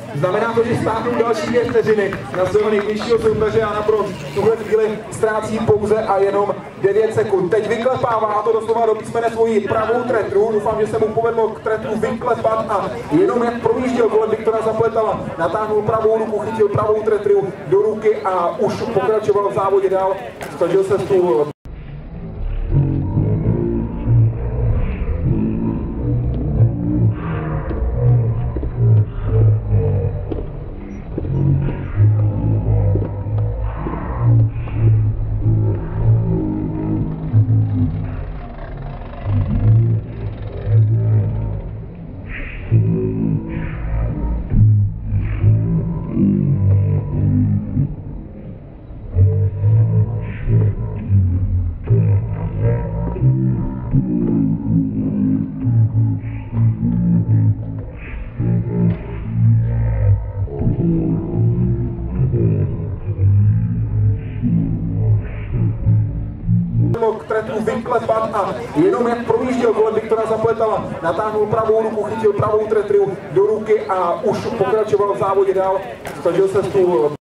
Znamená to, že stáhnu další 2 vteřiny na svého nejbližšího soupeře a naprosto v tuhle chvíli ztrácí pouze a jenom 9 sekund. Teď vyklepává to doslova do písmene svoji pravou tretru. Doufám, že se mu povedlo k tretru vyklepat a jenom jak projížděl kolem Viktora Zapletala, natáhnul pravou ruku, chytil pravou tretru do ruky a už pokračoval v závodě dál. Snažil se tu k tretru vyklepat a jenom jak projížděl kolem Viktora Zapletala, natáhnul pravou ruku, chytil pravou tretru do ruky a už pokračoval v závodě dál. Snažil se tu